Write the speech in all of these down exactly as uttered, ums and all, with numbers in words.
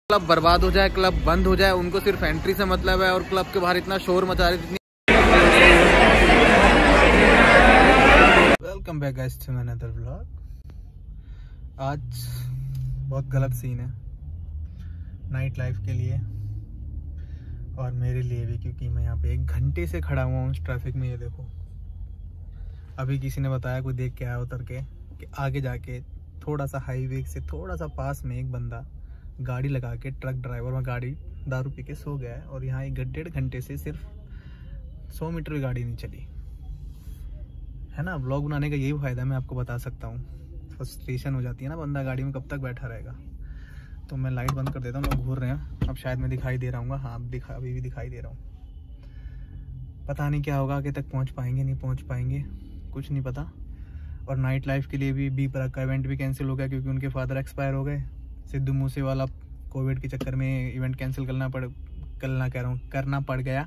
Club बर्बाद हो जाए, क्लब बंद हो जाए, उनको सिर्फ एंट्री से मतलब है और क्लब के बाहर इतना शोर मचा रहे हैं। Welcome back guys to another vlog. आज बहुत गलत सीन है नाइट लाइफ के लिए और मेरे लिए भी, क्योंकि मैं यहाँ पे एक घंटे से खड़ा हुआ हूँ ट्रैफिक में। ये देखो, अभी किसी ने बताया, कोई देख के आया उतर के, कि आगे जाके थोड़ा सा हाईवे से थोड़ा सा पास में एक बंदा गाड़ी लगा के, ट्रक ड्राइवर में गाड़ी दारू पी के सो गया है और यहाँ एक डेढ़ घंटे से सिर्फ सौ मीटर भी गाड़ी नहीं चली है ना। व्लॉग बनाने का यही फायदा मैं आपको बता सकता हूँ। फ्रस्ट्रेशन हो जाती है ना, बंदा गाड़ी में कब तक बैठा रहेगा। तो मैं लाइट बंद कर देता हूँ, लोग घूर रहे हैं। अब शायद मैं दिखाई दे रहा हूँ, हाँ दिखा अभी भी दिखाई दे रहा हूँ। पता नहीं क्या होगा, आगे तक पहुँच पाएंगे नहीं पहुँच पाएंगे, कुछ नहीं पता। और नाइट लाइफ के लिए भी बी प्राक का इवेंट भी कैंसिल हो गया, क्योंकि उनके फादर एक्सपायर हो गए। सिद्धू मूसेवाला कोविड के चक्कर में इवेंट कैंसिल करना पड़ करना कह रहा हूँ करना पड़ गया।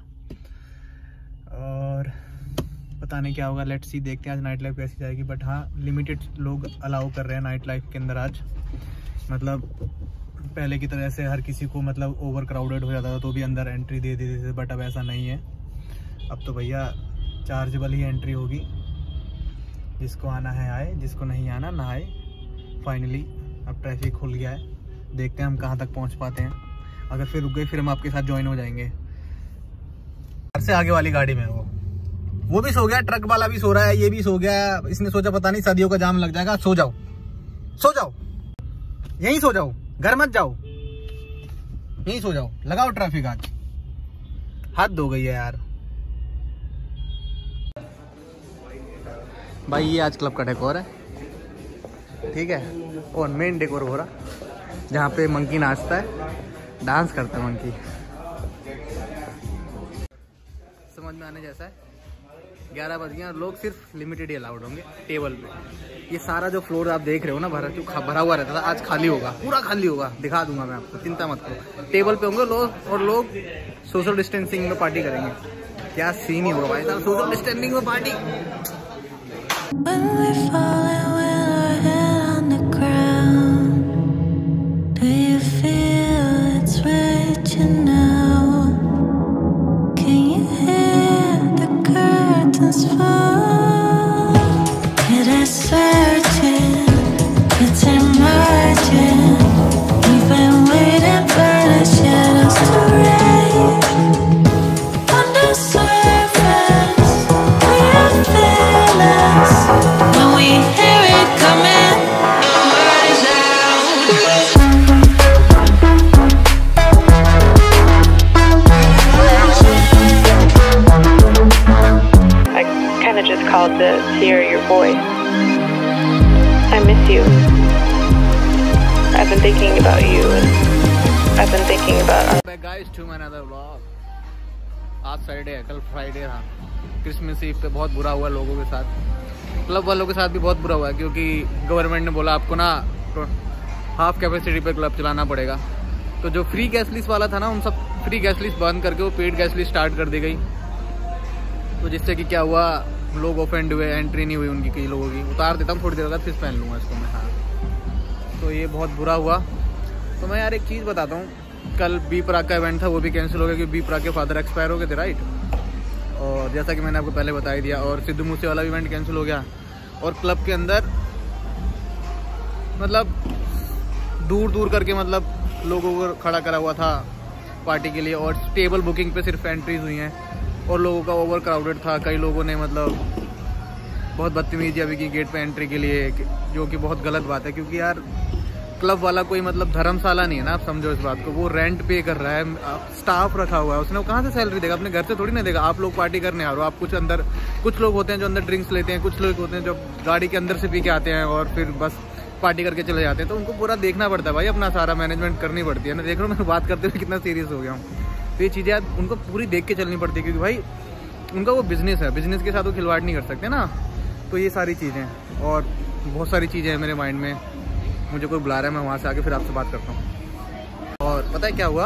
और पता नहीं क्या होगा, लेट्स सी, देखते हैं आज नाइट लाइफ कैसी जाएगी। बट हाँ, लिमिटेड लोग अलाउ कर रहे हैं नाइट लाइफ के अंदर आज। मतलब पहले की तरह से हर किसी को मतलब ओवर क्राउडेड हो जाता था तो भी अंदर एंट्री दे देते थे, बट अब ऐसा नहीं है। अब तो भैया चार्जेबल ही एंट्री होगी, जिसको आना है आए, जिसको नहीं आना ना आए। फाइनली अब ट्रैफिक खुल गया है, देखते हैं हम कहाँ तक पहुँच पाते हैं। अगर फिर रुक गए फिर हम आपके साथ ज्वाइन हो जाएंगे। घर से आगे वाली गाड़ी में वो वो भी सो गया, ट्रक वाला भी सो रहा है, ये भी सो गया। इसने सोचा पता नहीं सदियों का जाम लग जाएगा, सो जाओ सो जाओ यहीं सो जाओ, घर मत जाओ, यहीं सो जाओ, लगाओ ट्रैफिक। आज हद हो गई है यार। भाई ये आज क्लब का डेकोर है, ठीक है, और मेन डेकोर हो रहा जहाँ पे मंकी नाचता है, डांस करता है मंकी। समझ में आने जैसा है। ग्यारह बज गए और लोग सिर्फ लिमिटेड ही अलाउड होंगे टेबल पे। ये सारा जो फ्लोर आप देख रहे हो ना, भरा जो भरा हुआ रहता था, आज खाली होगा, पूरा खाली होगा। दिखा दूंगा मैं आपको, चिंता मत करो। टेबल पे होंगे लोग और लोग सोशल डिस्टेंसिंग में पार्टी करेंगे। क्या सीन ही होगा भाई साहब, सोशल डिस्टेंसिंग में party. Called to hear your voice. I miss you. I've been thinking about you and I've been thinking about back guys to another vlog. आज सैटरडे है, कल फ्राइडे था। क्रिसमस ईव पे बहुत बुरा हुआ लोगों के साथ, क्लब वालों के साथ भी बहुत बुरा हुआ है, क्योंकि गवर्नमेंट ने बोला आपको ना हाफ कैपेसिटी पे क्लब चलाना पड़ेगा। तो जो फ्री गैस लिस्ट वाला था ना, उन सब फ्री गैस लिस्ट बंद करके वो पेड गैस लिस्ट स्टार्ट कर दी गई। तो जिससे कि क्या हुआ, लोग ऑफेंड हुए, एंट्री नहीं हुई उनकी, कई लोगों की। उतार देता हूँ थोड़ी देर बाद, फिर पहन लूँगा इसको मैं। हाँ, तो ये बहुत बुरा हुआ। तो मैं यार एक चीज़ बताता हूँ, कल बी प्राक का इवेंट था, वो भी कैंसिल हो गया क्योंकि बी प्राक के फादर एक्सपायर हो गए थे, राइट। और जैसा कि मैंने आपको पहले बता ही दिया। और सिद्धू मूसे वाला इवेंट कैंसिल हो गया। और क्लब के अंदर मतलब दूर दूर करके मतलब लोगों को खड़ा करा हुआ था पार्टी के लिए, और टेबल बुकिंग पे सिर्फ एंट्रीज हुई हैं और लोगों का ओवर क्राउडेड था। कई लोगों ने मतलब बहुत बदतमीजी अभी की गेट पे एंट्री के लिए, जो कि बहुत गलत बात है, क्योंकि यार क्लब वाला कोई मतलब धर्मशाला नहीं है ना, आप समझो इस बात को। वो रेंट पे कर रहा है, स्टाफ रखा हुआ है, उसने वो कहाँ से सैलरी देगा, अपने घर से थोड़ी ना देगा। आप लोग पार्टी करने आ रहे हो, आप कुछ अंदर, कुछ लोग होते हैं जो अंदर ड्रिंक्स लेते हैं, कुछ लोग होते हैं जो गाड़ी के अंदर से पी के आते हैं और फिर बस पार्टी करके चले जाते हैं। तो उनको पूरा देखना पड़ता है भाई, अपना सारा मैनेजमेंट करनी पड़ती है ना। देख रहा हूँ मैं बात करते हुए कितना सीरियस हो गया हूँ। तो ये चीज़ें उनको पूरी देख के चलनी पड़ती है, क्योंकि भाई उनका वो बिज़नेस है, बिज़नेस के साथ वो खिलवाड़ नहीं कर सकते ना। तो ये सारी चीज़ें और बहुत सारी चीज़ें हैं मेरे माइंड में। मुझे कोई बुला रहा है, मैं वहाँ से आके फिर आपसे बात करता हूँ। और पता है क्या हुआ,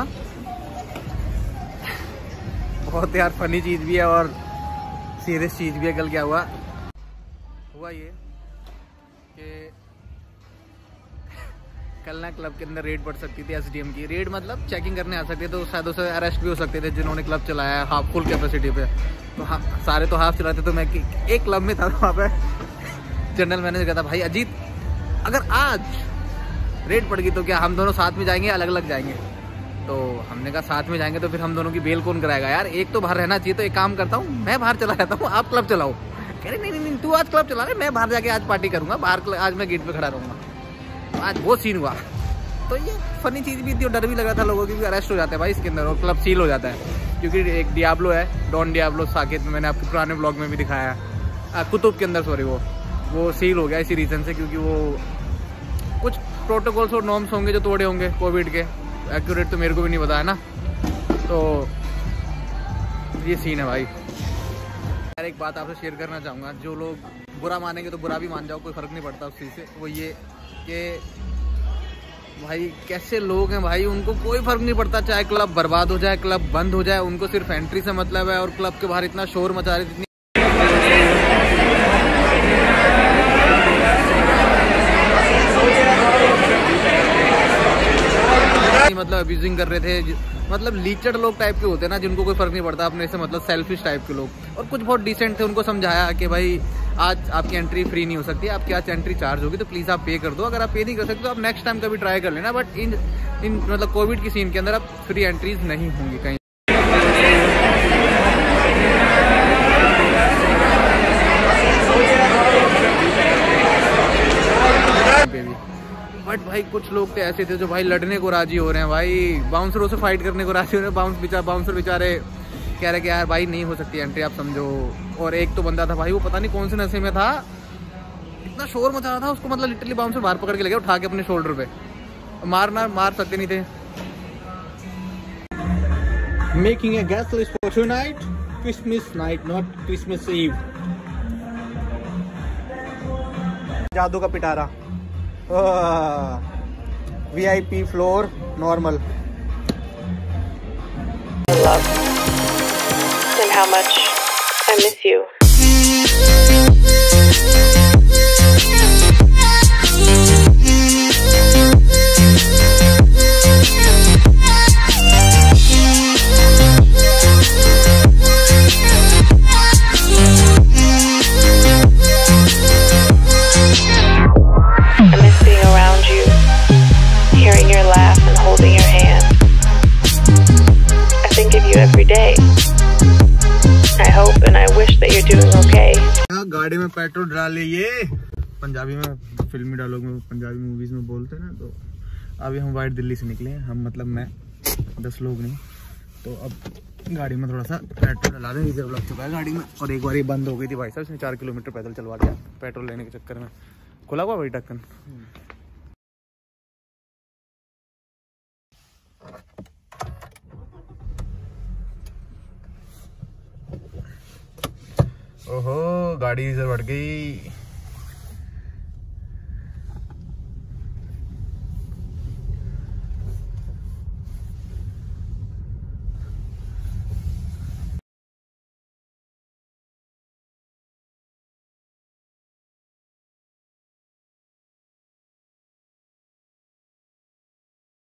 बहुत यार फनी चीज़ भी है और सीरियस चीज़ भी है। कल क्या हुआ हुआ ये कि कल ना क्लब के अंदर रेड पड़ सकती थी, एसडीएम की रेड, मतलब चेकिंग करने आ सकते थे, तो शायद उसे अरेस्ट भी हो सकते थे जिन्होंने क्लब चलाया हाफ फुल कैपेसिटी पे। तो हाँ, सारे तो हाफ चलाते, तो मैं एक क्लब में था वहाँ पे जनरल मैनेजर कहता भाई अजीत अगर आज रेड पड़ गई तो क्या हम दोनों साथ में जाएंगे, अलग अलग जाएंगे? तो हमने कहा साथ में जाएंगे तो फिर हम दोनों की बेल कौन कराएगा यार, एक तो बाहर रहना चाहिए। तो एक काम करता हूँ, मैं बाहर चला जाता हूँ, आप क्लब चलाओ। कह रहे नहीं नहीं नहीं तू आज क्लब चला रहे, मैं बाहर जाके आज पार्टी करूंगा, बाहर आज मैं गेट पे खड़ा रहूंगा। तो आज वो सीन हुआ। तो ये फनी चीज़ भी थी और डर भी लग रहा था लोगों की, अरेस्ट हो जाता है भाई इसके अंदर और क्लब सील हो जाता है। क्योंकि एक डियाब्लो है, डॉन डियाब्लो साकेत में, मैंने आपके पुराने ब्लॉग में भी दिखाया है, कुतुब के अंदर सॉरी, वो वो सील हो गया इसी रीज़न से, क्योंकि वो कुछ प्रोटोकॉल्स और नॉर्म्स होंगे जो तोड़े होंगे कोविड के, एक्यूरेट तो मेरे को भी नहीं पता है ना। तो ये सीन है भाई। यार एक बात आपसे शेयर करना चाहूँगा, जो लोग बुरा मानेंगे तो बुरा भी मान जाओ, कोई फ़र्क नहीं पड़ता उस चीज़ से। वो ये कि भाई कैसे लोग हैं भाई, उनको कोई फ़र्क नहीं पड़ता चाहे क्लब बर्बाद हो जाए, क्लब बंद हो जाए, उनको सिर्फ एंट्री से मतलब है। और क्लब के बाहर इतना शोर मचा रहे, इतनी मतलब अब्यूजिंग कर रहे थे, मतलब लीचड़ लोग टाइप के होते हैं ना, जिनको कोई फर्क नहीं पड़ता अपने से, मतलब सेल्फिश टाइप के लोग। और कुछ बहुत डिसेंट थे, उनको समझाया कि भाई आज आपकी एंट्री फ्री नहीं हो सकती, आपकी आज एंट्री चार्ज होगी, तो प्लीज़ आप पे कर दो। अगर आप पे नहीं कर सकते तो आप नेक्स्ट टाइम कभी ट्राई कर लेना, बट इन इन मतलब कोविड की सीन के अंदर अब फ्री एंट्रीज नहीं होंगी कहीं पे भी। बट भाई कुछ लोग तो ऐसे थे जो भाई लड़ने को राजी हो रहे हैं, भाई बाउंसरों से फाइट करने को राजी हो रहे हैं। बाउंस बेचारा बाउंसर बेचारे कह रहे कि यार भाई नहीं हो सकती एंट्री, आप समझो। और एक तो बंदा था भाई, वो पता नहीं कौन से नशे में था, इतना शोर मचा रहा था, उसको मतलब लिटरली बाउंसर बाहर पकड़ के ले गया उठा के अपने शोल्डर पे, मारना मार सकते नहीं थे। Making a guest list for tonight, Christmas night not Christmas eve. जादू का पिटारा, VIP floor normal. Love and how much I miss you. Every day. I hope and I wish that you're doing okay. गाड़ी में petrol डाले, ये पंजाबी में फिल्मी dialogue में पंजाबी मूवीज में बोलते हैं ना। तो अभी हम वाइट दिल्ली से निकले हैं, हम मतलब मैं दस लोग नहीं, तो अब गाड़ी में थोड़ा सा पेट्रोल डाला दें, डीजल लग चुका है गाड़ी में। और एक बार ये बंद हो गई थी भाई साहब, इसने चार किलोमीटर पैदल चलवा दिया पेट्रोल लेने के चक्कर में। खुला हुआ भाई ढक्कन। ओहो गाड़ी इधर बढ़ गई।